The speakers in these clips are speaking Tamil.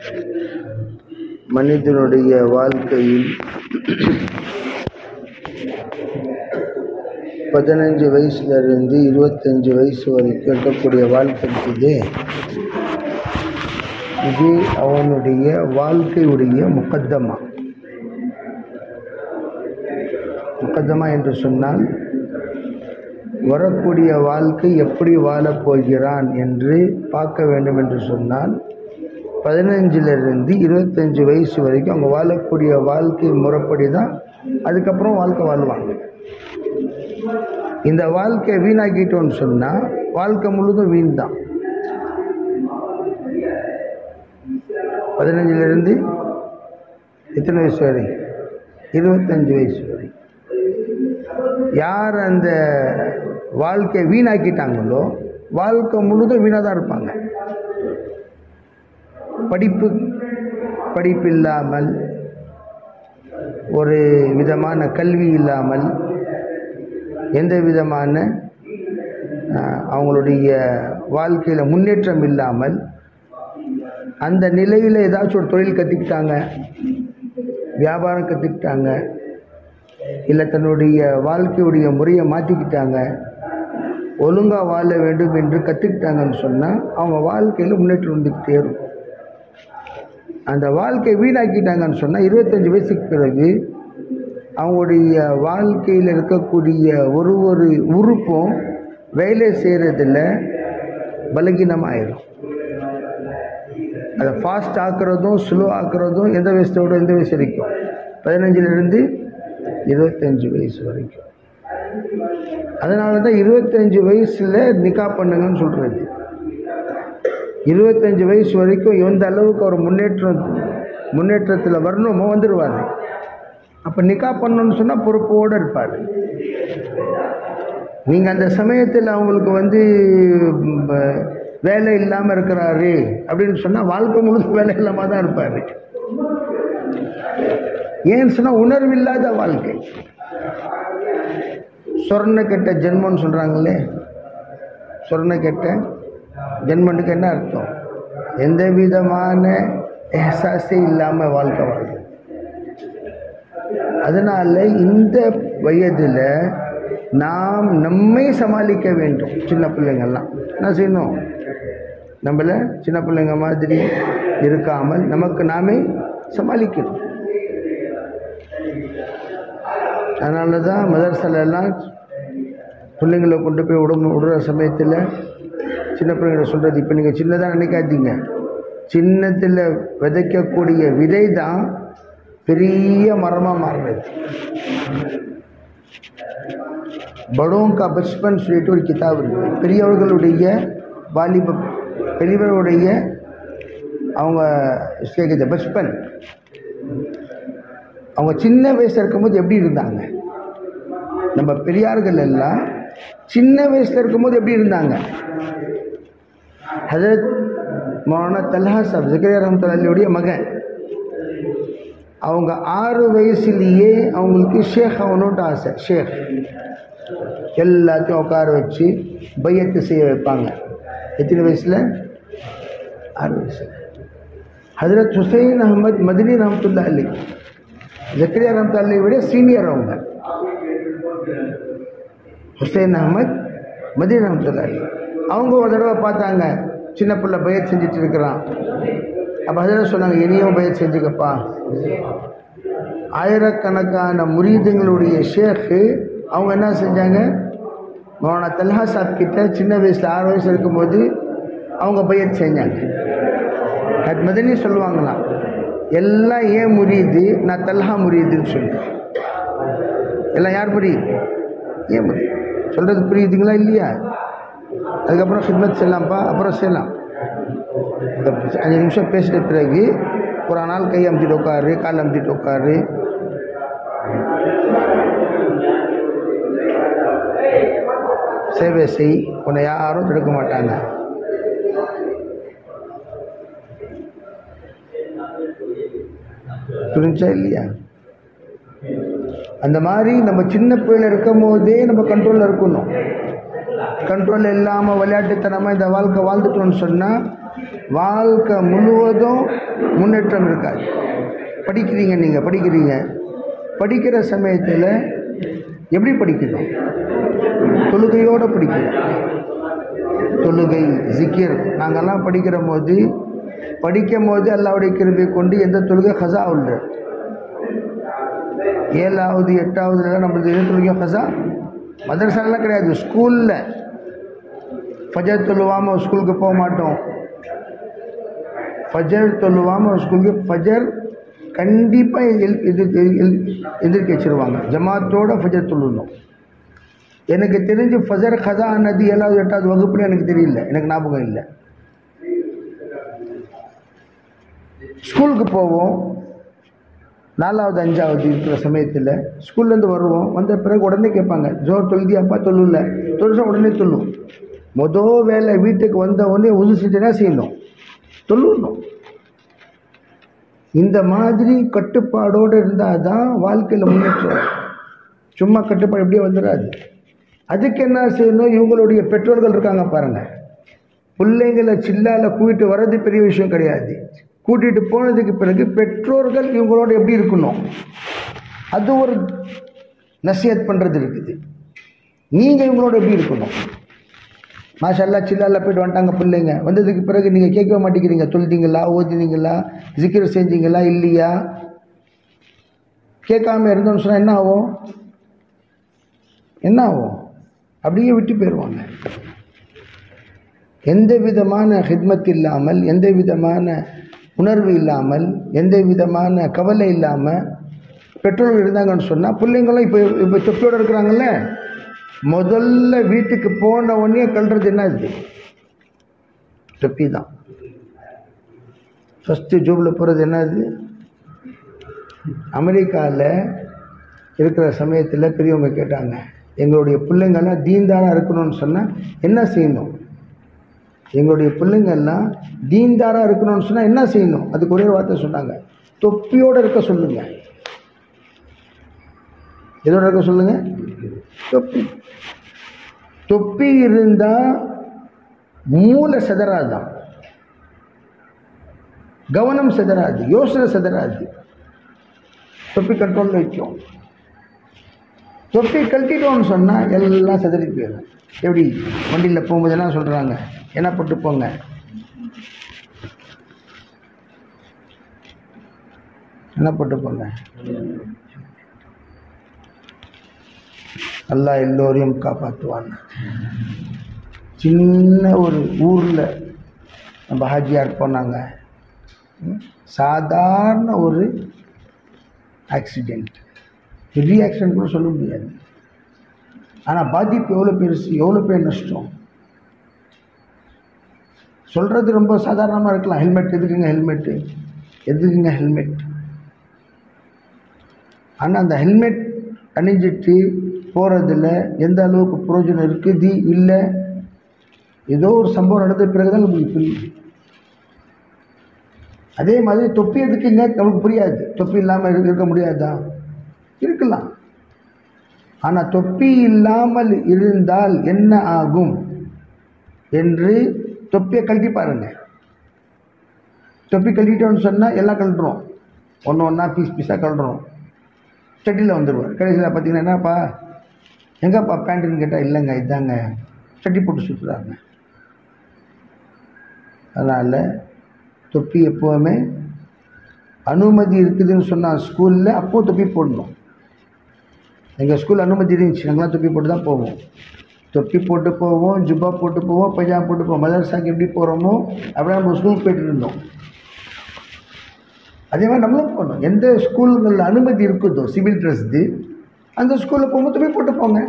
மனிதனுடைய வாழ்க்கையில் 15 வயசுலேருந்து 25 வயசு வரைக்கும் இருக்கக்கூடிய வாழ்க்கை இருக்குது. இது அவனுடைய வாழ்க்கையுடைய முகத்தமா என்று சொன்னால் வரக்கூடிய வாழ்க்கை எப்படி வாழப்போகிறான் என்று பார்க்க வேண்டும் என்று சொன்னால் 15லிருந்து 25 வயசு வரைக்கும் அவங்க வாழக்கூடிய வாழ்க்கை முறைப்படி தான் அதுக்கப்புறம் வாழ்க்கை வாழ்வாங்க. இந்த வாழ்க்கையை வீணாக்கிட்டோன்னு சொன்னால் வாழ்க்கை முழுதும் வீண் தான். 15லிருந்து எத்தனை வயசு வரை? 25 வயசு வரை. யார் அந்த வாழ்க்கையை வீணாக்கிட்டாங்களோ வாழ்க்கை முழுதும் வீணாக தான் இருப்பாங்க. படிப்பு இல்லாமல், ஒரு விதமான கல்வி இல்லாமல், எந்த விதமான அவங்களுடைய வாழ்க்கையில் முன்னேற்றம் இல்லாமல், அந்த நிலையில் ஏதாச்சும் ஒரு தொழில் கற்றுக்கிட்டாங்க, வியாபாரம் கற்றுக்கிட்டாங்க, இல்லை தன்னுடைய வாழ்க்கையுடைய முறையை மாற்றிக்கிட்டாங்க, ஒழுங்காக வாழ வேண்டும் என்று கற்றுக்கிட்டாங்கன்னு சொன்னால் அவங்க வாழ்க்கையில் முன்னேற்றம் வந்துக்கிட்டே இருக்கும். அந்த வாழ்க்கையை வீணாக்கிட்டாங்கன்னு சொன்னால் 25 வயசுக்கு பிறகு அவங்களுடைய வாழ்க்கையில் இருக்கக்கூடிய ஒரு உறுப்பும் வேலை செய்கிறதில் பலகீனமாயிடும். அதை ஃபாஸ்ட் ஆக்குறதும் ஸ்லோ ஆக்குறதும் எந்த வயசு வரைக்கும்? 15லிருந்து 25 வயசு வரைக்கும். அதனால தான் 25 வயசில் நிக்கா பண்ணுங்கன்னு சொல்கிறது. 25 வயசு வரைக்கும் எந்த அளவுக்கு ஒரு முன்னேற்றத்தில் வரணுமோ வந்துடுவார். அப்போ நிக்கா பண்ணணும்னு சொன்னால் பொறுப்போடு இருப்பார். நீங்கள் அந்த சமயத்தில் அவங்களுக்கு வேலை இல்லாமல் இருக்கிறாரு அப்படின்னு சொன்னால் வாழ்க்கை முழுக்க வேலை இல்லாமல் தான் இருப்பார். ஏன்னு சொன்னால் உணர்வு இல்லாத வாழ்க்கை. சொர்ண கெட்ட ஜென்மம்னு சொல்கிறாங்களே, சொர்ண கெட்ட ஜென்மனுக்கு என்ன அர்த்தம்? எந்த விதமான எஹ்சாஸே இல்லாமல் வாழ்க்கை வாழ்க்கை. அதனால் இந்த வயதில் நாம் நம்மை சமாளிக்க வேண்டும். சின்ன பிள்ளைங்கள்லாம் என்ன செய்யணும்? நம்மள சின்ன பிள்ளைங்க மாதிரி இருக்காமல் நமக்கு நாமே சமாளிக்கணும். அதனால தான் மதரசாலெல்லாம் பிள்ளைங்களை கொண்டு போய் விடுற சமயத்தில் சின்ன பிள்ளைங்களை சொல்கிறது, இப்போ நீங்கள் சின்னதாக நினைக்காதீங்க, சின்னத்தில் விதைக்கக்கூடிய விதை தான் பெரிய மரமாக மாறுறது. படோங் கா பச்பன் சொல்லிட்டு ஒரு கிதாப் இருக்குது. பெரியவர்களுடைய பெரியவர்களுடைய அவங்க கேட்குது பச்பன், அவங்க சின்ன வயசில் இருக்கும்போது எப்படி இருந்தாங்க? நம்ம பெரியார்கள் எல்லாம் சின்ன வயசில் இருக்கும்போது எப்படி இருந்தாங்க? ஹஜரத் மௌலானா தல்ஹா சாப் ஜக்கரியா ரஹ்மத்துல்லாஹி மகன், அவங்க 6 வயசுலேயே அவங்களுக்கு ஷேக் ஆகணுன்ட்டு ஆசை. ஷேக் எல்லாத்தையும் உட்கார வச்சு பையத்து செய்ய வைப்பாங்க. எத்தனை வயசில்? 6 வயசில். ஹஜரத் ஹுசைன் அஹமத் மதனி ரஹ்மத்துல்லாஹி அலைஹி, ஜக்கரியா ரஹ்மத்துல்லாஹி விட சீனியர் அவங்க. ஹுசைன் அஹமத் மதனி ரஹ்மத்துல்லாஹி அவங்க ஒரு தடவை பார்த்தாங்க, சின்ன பிள்ளை பையத் செஞ்சுட்டு இருக்கிறான். அப்போ ஹஜரத் சொன்னாங்க, இனியும் பையத் செஞ்சுக்கப்பா. ஆயிரக்கணக்கான முரீதுங்களுடைய ஷேக்கு அவங்க என்ன செஞ்சாங்க? மௌலானா தல்ஹா சாப் கிட்ட சின்ன வயசில் 6 வயசு இருக்கும்போது அவங்க பையத் செஞ்சாங்க. அது மதனி சொல்லுவாங்களாம், எல்லாம் ஏன் முரீது, நான் தல்ஹா முரீதுன்னு சொல்லுவேன். எல்லாம் யார் புரியுது? ஏன் புரியுது சொல்கிறது புரியுதுங்களா இல்லையா? அதுக்கப்புறம் ஹித்மத் செய்யலாம்ப்பா, அப்புறம் செய்யலாம். 5 நிமிஷம் பேசிட்ட பிறகு ஒரு நாள் கை அமுத்திட்டு உட்காரு, கால் அமுத்திட்டு உட்காரு. சேவை செய், உன்னை யாரும் தடுக்க மாட்டாங்க. புரிஞ்சா இல்லையா? அந்த மாதிரி நம்ம சின்ன பிள்ளைல இருக்கும் போதே நம்ம கண்ட்ரோலில் இருக்கணும். கண்ட்ரோல் இல்லாமல் விளையாட்டுத்தனமாக இந்த வாழ்க்கை வாழ்ந்துட்டோன்னு சொன்னால் வாழ்க்கை முழுவதும் முன்னேற்றம் இருக்காது. படிக்கிறீங்க, நீங்கள் படிக்கிற சமயத்தில் எப்படி படிக்கணும்? தொழுகையோடு படிக்கணும். தொழுகை, ஜிக்கிர். நாங்கள்லாம் படிக்கும் போது அல்லாஹ்வுடைய கிருபை கொண்டு எந்த தொழுகை ஹஸா உள்ள 7வது 8வதுலாம் நம்மளுக்கு எந்த தொழுகை ஹஸா? மதரசாலாம் கிடையாது. ஸ்கூலில் ஃபஜர் தொழுவாமல் ஸ்கூலுக்கு போக மாட்டோம். ஃபஜர் தொழுவாமல் ஸ்கூலுக்கு ஃபஜர் கண்டிப்பாக எதிர்க்க வச்சிருவாங்க. ஜமாத்தோட ஃபஜர் தொழுணும். எனக்கு தெரிஞ்சு ஃபஜர் ஹஸா ஆனது 7வது 8வது வகுப்பில் எனக்கு தெரியல, எனக்கு ஞாபகம் இல்லை. ஸ்கூலுக்கு போவோம் 4வது 5வது இருக்கிற சமயத்தில் ஸ்கூல்லேருந்து வருவோம். வந்த பிறகு உடனே கேட்பாங்க, ஜோர் தொழுதியாப்பா? தொழுல. தொழுசா உடனே தொல்லும். மொதல் வேலை வீட்டுக்கு வந்த உடனே உது செஞ்சுனா செய்யணும், தொழுணும். இந்த மாதிரி கட்டுப்பாடோடு இருந்தால் தான் வாழ்க்கையில் முன்னேற்றம். சும்மா கட்டுப்பாடு எப்படியே வந்துடாது. அதுக்கு என்ன செய்யணும்? இவங்களுடைய பெற்றோர்கள் இருக்காங்க பாருங்கள். பிள்ளைங்களை சில்லால கூட்டிட்டு வர்றது பெரிய விஷயம் கிடையாது. கூட்டிகிட்டு போனதுக்கு பிறகு பெற்றோர்கள் இவங்களோட எப்படி இருக்கணும், அது ஒரு நசியத் பண்ணுறது இருக்குது. நீங்கள் இவங்களோட எப்படி இருக்கணும்? மாஷல்லா சில்லால போய்ட்டு வந்துட்டாங்க பிள்ளைங்க. வந்ததுக்கு பிறகு நீங்கள் கேட்கவே மாட்டேங்கிறீங்க. தொழுதிங்களா, ஓதினீங்களா, ஜிக்கிர் செஞ்சீங்களா இல்லையா? கேட்காம இருந்தோம்னு சொன்னால் என்ன ஆகும்? அப்படியே விட்டு போயிடுவாங்க. எந்த விதமான ஹித்மத் இல்லாமல், எந்த விதமான உணர்வு இல்லாமல், எந்த விதமான கவலை இல்லாமல் பெற்றோர்கள் இருந்தாங்கன்னு சொன்னால் பிள்ளைங்களும் இப்போ தொப்பியோடு இருக்கிறாங்கல்ல. முதல்ல வீட்டுக்கு போன உடனே கல்றது என்ன? இது தொப்பி தான். ஃபஸ்ட்டு ஜூபில் போகிறது என்னது? அமெரிக்காவில் இருக்கிற சமயத்தில் பெரியவங்க கேட்டாங்க, எங்களுடைய பிள்ளைங்கள்லாம் தீன்தாராக இருக்கணும்னு சொன்னால் என்ன செய்யணும்? எங்களுடைய பிள்ளைங்கள்லாம் தீன்தாராக இருக்கணும்னு சொன்னால் என்ன செய்யணும்? அதுக்கு ஒரே வார்த்தை சொன்னாங்க, தொப்பியோடு இருக்க சொல்லுங்க. எதோட இருக்க சொல்லுங்க? தொப்பி இருந்தால் மூளை சிதறாதான், கவனம் சிதறாது, யோசனை சிதறாது. தொப்பி கண்ட்ரோலில் வைக்கும். தொப்பி கழட்டிட்டோம்னு சொன்னால் எல்லாம் சிதறி போயிடும். எப்படி வண்டியில் போகும்போது என்ன சொல்கிறாங்க? என்ன போட்டு போங்க. என்ன போட்டு போங்க. அல்லாஹ் எல்லோரையும் காப்பாற்றுவாங்க. சின்ன ஒரு ஊரில் நம்ம ஹாஜியார் போனாங்க. சாதாரண ஒரு ஆக்சிடெண்ட், பெரிய ஆக்சிடெண்ட் கூட சொல்ல முடியாது. ஆனால் பாதிப்பு எவ்வளோ பெருசு, எவ்வளோ பேர் நஷ்டம். சொல்கிறது ரொம்ப சாதாரணமாக இருக்கலாம். ஹெல்மெட் எதுக்குங்க ஹெல்மெட்? ஆனால் அந்த ஹெல்மெட் அணிஞ்சிட்டு போகிறதுல எந்த அளவுக்கு பிரயோஜனம் இருக்குது இல்லை, ஏதோ ஒரு சம்பவம் நடந்த பிறகு தான் நமக்கு புரியுது. அதே மாதிரி தொப்பி எதுக்குங்க நமக்கு புரியாது. தொப்பி இல்லாமல் இருக்க முடியாதா? இருக்கலாம். ஆனால் தொப்பி இல்லாமல் இருந்தால் என்ன ஆகும் என்று தொப்பியை கழட்டி பாருங்க. தொப்பி கழட்டிட்டோன்னு சொன்னால் எல்லாம் கழட்டுறோம், ஒன்று ஒன்றா பீஸாக கழட்டுறோம். சட்டியில் வந்துடுவார். கடைசியில் பார்த்தீங்கன்னா என்னப்பா எங்கப்பா பேண்ட்டுன்னு கேட்டால் இல்லைங்க இதாங்க, சட்டி போட்டு சுற்றுறாங்க. அதனால் தொப்பி எப்போவுமே அனுமதி இருக்குதுன்னு சொன்னால் ஸ்கூலில் அப்போது தொப்பி போடணும். எங்கள் ஸ்கூல் அனுமதி இருந்துச்சு, நாங்களாம் தொப்பி போட்டு தான் போவோம். தொப்பி போட்டு போவோம், ஜுப்பா போட்டு போவோம், பைஜாமா போட்டு போவோம். மதரசாக்கு எப்படி போகிறோமோ அப்படியே நம்ம ஸ்கூலுக்கு போய்ட்டு இருந்தோம். அதே மாதிரி நம்மளும் போகணும். எந்த ஸ்கூல்களில் அனுமதி இருக்குதோ சிவில் ட்ரெஸ்து, அந்த ஸ்கூலில் போகும்போது தொப்பி போட்டு போங்க.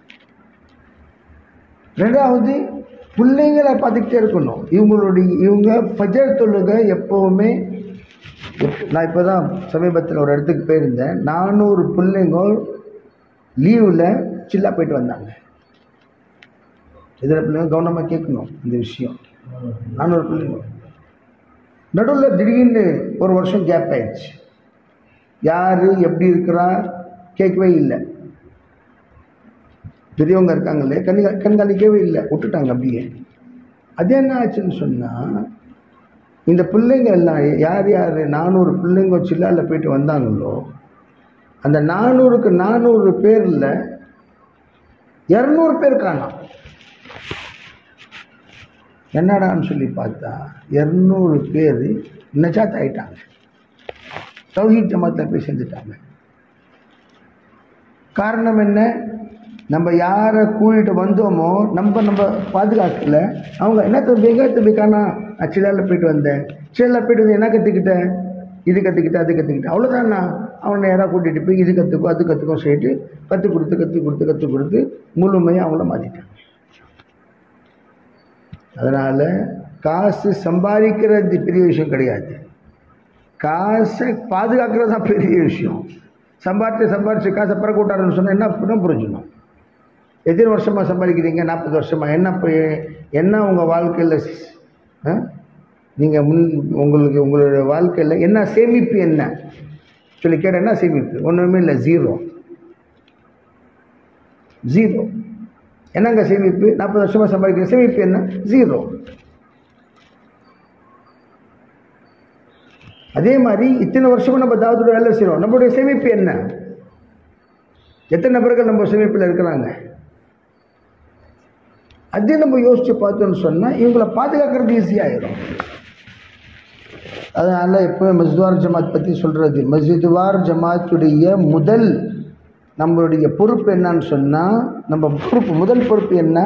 ரெண்டாவது, பிள்ளைங்களை பார்த்துக்கிட்டே இருக்கணும். இவங்க ஃபஜர் தொழுகை எப்போவுமே, நான் இப்போ தான் சமீபத்தில் ஒரு இடத்துக்கு போயிருந்தேன். 400 பிள்ளைங்க லீவில் சில்லாக போயிட்டு வந்தாங்க. இதில் பிள்ளைங்க கவனமாக கேட்கணும் இந்த விஷயம். 400 பிள்ளைங்க. நடுவில் திடீர்னு ஒரு வருஷம் கேப் ஆயிடுச்சு. யார் எப்படி இருக்கிறா கேட்கவே இல்லை. பெரியவங்க இருக்காங்களே கண்காணிக்கவே இல்லை, விட்டுட்டாங்க அப்படியே. அது என்ன ஆச்சுன்னு சொன்னால், இந்த பிள்ளைங்க எல்லாம் யார் யார் 400 பிள்ளைங்க சில்லால போயிட்டு வந்தாங்களோ அந்த 400க்கு 400 பேரில் 200 பேர் காணோம். என்னடான்னு சொல்லி பார்த்தா 200 பேர் நஜாத் ஆயிட்டாங்க, தௌஹீத் ஜமாத்தில் போய் சேர்ந்துட்டாங்க. காரணம் என்ன? நம்ம யாரை கூட்டிகிட்டு வந்தோமோ நம்ம பாதுகாக்கல. அவங்க என்ன தம்பிக்கானா சிலாவில் போயிட்டு வந்தேன், சிலாவில் போயிட்டு வந்து என்ன கற்றுக்கிட்டேன், இது கற்றுக்கிட்டேன் அது கற்றுக்கிட்டேன், அவ்வளோதானா. அவனை யாராக கூட்டிகிட்டு போய் இது கற்றுக்கோ அது கற்றுக்கோ சொல்லிட்டு கற்றுக் கொடுத்து முழுமையாக அவங்கள மாற்றிட்டாங்க. அதனால் காசு சம்பாதிக்கிறது பெரிய விஷயம் கிடையாது, காசை பாதுகாக்கிறது தான் பெரிய விஷயம். சம்பாரிச்சு காசை பிறகு விட்டாருன்னு சொன்னால் என்ன புரிஞ்சுக்கணும்? எத்தனை வருஷமாக சம்பாதிக்கிறீங்க? 40 வருஷமாக. என்ன உங்கள் வாழ்க்கையில் நீங்கள் உங்களுடைய வாழ்க்கையில் என்ன சேமிப்பு என்ன சொல்லி கேட்ட, என்ன சேமிப்பு? ஒன்றுமே இல்லை, ஜீரோ. என்னங்க சேமிப்பு? 40 வருஷமாக சம்பாதிக்கிற சேமிப்பு என்ன? ஜீரோ. அதே மாதிரி இத்தனை வருஷமும் நம்ம தாவத்தோட வேலை செய்கிறோம், நம்மளுடைய சேமிப்பு என்ன? எத்தனை நபர்கள் நம்ம சேமிப்பில் இருக்கிறாங்க? அதே நம்ம யோசித்து பார்த்தோன்னு சொன்னால் இவங்களை பாதுகாக்கிறது ஈஸியாகிடும். அதனால் இப்போ மஸ்ஜித்வார் ஜமாத் பற்றி சொல்கிறது, மஸ்ஜித்வார் ஜமாத்துடைய முதல் நம்மளுடைய பொறுப்பு என்னன்னு சொன்னால், நம்ம முதல் பொறுப்பு என்ன?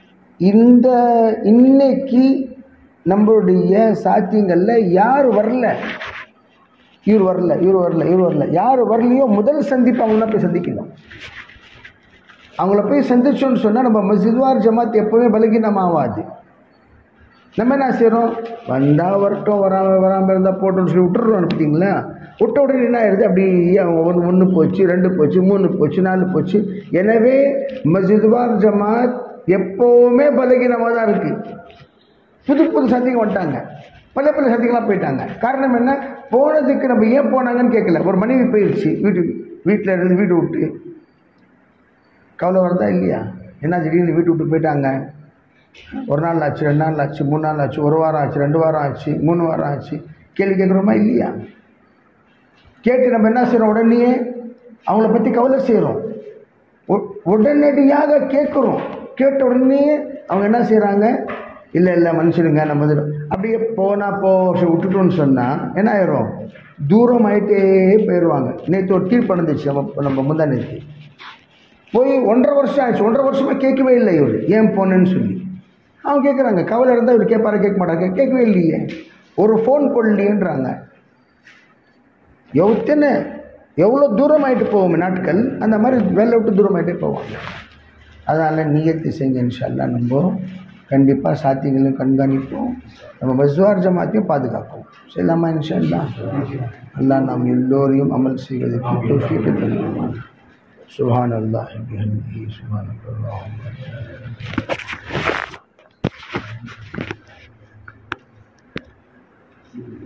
இன்னைக்கு நம்மளுடைய சாத்தியங்களில் யார் வரல, இவர் வரல, யார் வரலையோ முதல் சந்திப்பு அவங்கள போய் சந்திக்கணும். அவங்கள போய் சந்திச்சோன்னு சொன்னால் நம்ம மஸ்ஜித்வார் ஜமாத் எப்போவுமே பலகீனமாகாது. நம்ம என்ன செய்கிறோம்? வந்தால் வரட்டும், வராமல் இருந்தால் போட்டோன்னு சொல்லி விட்டுறோம். பார்த்தீங்களா? விட்ட உடனே என்ன ஆயிடுது? அப்படி அவங்க 1 போச்சு, 2 போச்சு, 3 போச்சு, 4 போச்சு. எனவே மஸ்ஜித்வார் ஜமாத் எப்போவுமே பலகீனமாக தான் இருக்குது. புது சந்திங்க வந்துட்டாங்க, பல சந்திங்களாம் போயிட்டாங்க. காரணம் என்ன? போனதுக்கு நம்ம ஏன் போனாங்கன்னு கேட்கல. ஒரு மனைவி போயிடுச்சு, வீட்டில் இருந்து வீடு விட்டு கவலை வருதா இல்லையா? என்ன திடீர்னு வீட்டு விட்டு போயிட்டாங்க. 1 நாள் ஆச்சு, 2 நாள் ஆச்சு, 3 நாள் ஆச்சு, 1 வாரம் ஆச்சு, 2 வாரம் ஆச்சு, 3 வாரம் ஆச்சு. கேள்வி கேட்குறோமா இல்லையா? கேட்டு நம்ம என்ன செய்கிறோம்? உடனே அவங்கள பற்றி கவலை செய்கிறோம், உடனடியாக கேட்குறோம். கேட்ட உடனே அவங்க என்ன செய்கிறாங்க? இல்லை மனுஷனுங்க நம்ம அப்படியே விட்டுட்டோன்னு சொன்னால் என்ன ஆயிரும்? தூரம் ஆகிட்டே போயிடுவாங்க. நேற்று ஒரு தீர்ப்பு நடந்துச்சு, நம்ம முந்தா நேற்று போய் 1.5 வருஷம் ஆயிடுச்சு. 1.5 வருஷமாக கேட்கவே இல்லை இவர், ஏன் போனேன்னு சொல்லி. அவங்க கேட்குறாங்க, கவலை இருந்தால் இவர் கேட்பாரு, கேட்க மாட்டாங்க. கேட்கவே இல்லையே, ஒரு ஃபோன் போடலையேன்றாங்க. எவ்வளோ தூரம் ஆகிட்டு போவோம் நாட்கள், அந்த மாதிரி வேலை விட்டு தூரம் ஆகிட்டே போவாங்க. அதனால் நியத்து செஞ்ச இன்ஷா அல்லாஹ் நம்ம கண்டிப்பாக சாத்தியங்களையும் கண்காணிப்போம், நம்ம மஸ்ஜித்வார் ஜமாத்தையும் பாதுகாப்போம். சொல்லாமா இன்ஷா அல்லாஹ். அல்லாஹ் நாம் எல்லோரையும் அமல் செய்வதற்கு தௌஃபீக் தருவானாக. சுப்ஹானல்லாஹி வபிஹம்திஹி சுப்ஹானல்லாஹ்.